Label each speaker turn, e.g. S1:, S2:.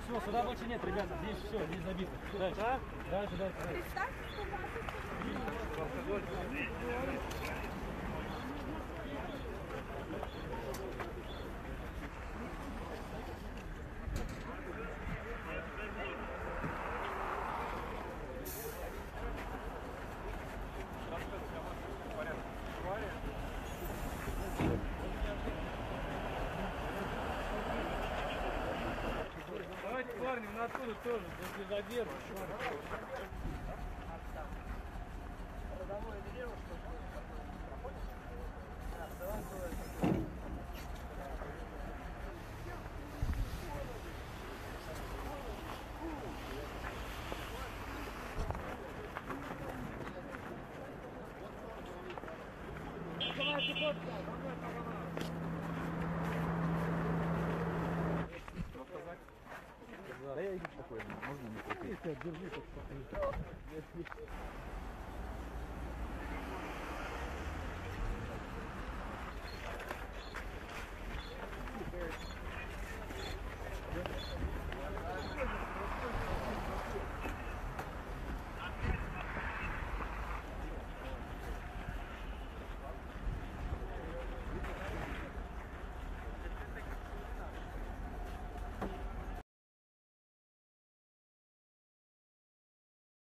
S1: Все, сюда больше нет, ребята. Здесь все, здесь забито. Дальше. Да? Дальше.
S2: Давайте, парни, мы оттуда тоже, без задержки. Родовое дерево, что
S1: Да я иду спокойно, можно не купить. Держи, так спокойно.